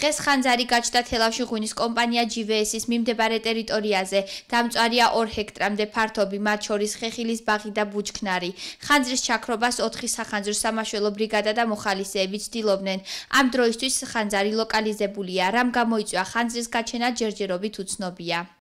დღეს ხანძარი გაჩნდა თელავში ღვინის კომპანია GVS-ის მიმდებარე ტერიტორიაზე. დამწვარია 2 ჰექტრამდე ფართობი, მათ შორის ხეხილის ბაღი და ბუჩქნარი. ხანძრის ჩაქრობას 4 სახანძრო სამაშველო ბრიგადა და მოხალისეები ცდილობდნენ. ამ დროისთვის ხანძარი ლოკალიზებულია. რამ გამოიწვია ხანძრის გაჩენა ჯერჯერობით უცნობია.